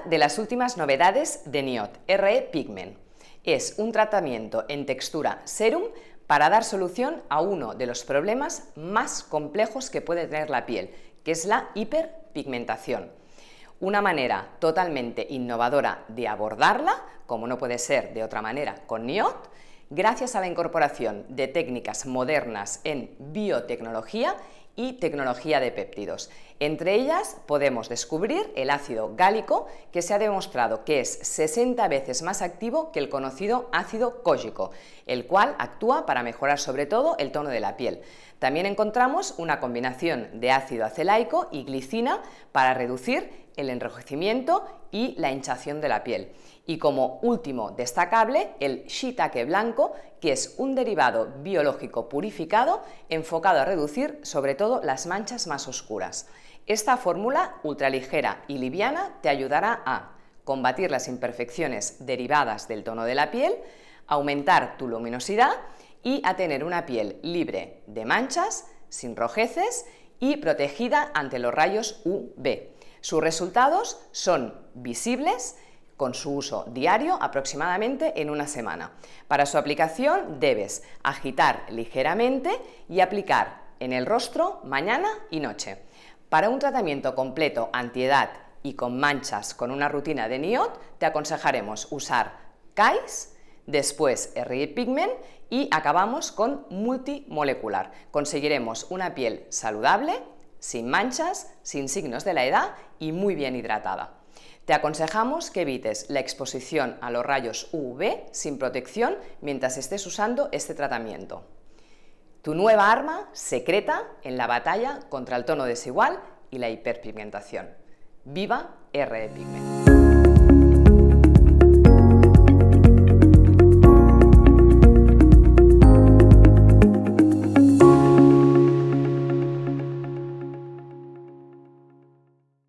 de las últimas novedades de NIOD, RE Pigment. Es un tratamiento en textura serum para dar solución a uno de los problemas más complejos que puede tener la piel, que es la hiperpigmentación. Una manera totalmente innovadora de abordarla, como no puede ser de otra manera con NIOD, gracias a la incorporación de técnicas modernas en biotecnología y tecnología de péptidos. Entre ellas podemos descubrir el ácido gálico, que se ha demostrado que es 60 veces más activo que el conocido ácido cógico, el cual actúa para mejorar sobre todo el tono de la piel. También encontramos una combinación de ácido acelaico y glicina para reducir el enrojecimiento y la hinchazón de la piel. Y como último destacable, el shiitake blanco, que es un derivado biológico purificado enfocado a reducir sobre todo las manchas más oscuras. Esta fórmula ultraligera y liviana te ayudará a combatir las imperfecciones derivadas del tono de la piel, aumentar tu luminosidad y a tener una piel libre de manchas, sin rojeces y protegida ante los rayos UV. Sus resultados son visibles con su uso diario aproximadamente en una semana. Para su aplicación debes agitar ligeramente y aplicar en el rostro mañana y noche. Para un tratamiento completo antiedad y con manchas con una rutina de NIOD te aconsejaremos usar KAIS, después RE Pigment y acabamos con multimolecular. Conseguiremos una piel saludable, sin manchas, sin signos de la edad y muy bien hidratada. Te aconsejamos que evites la exposición a los rayos UV sin protección mientras estés usando este tratamiento. Tu nueva arma secreta en la batalla contra el tono desigual y la hiperpigmentación. ¡Viva RE Pigment!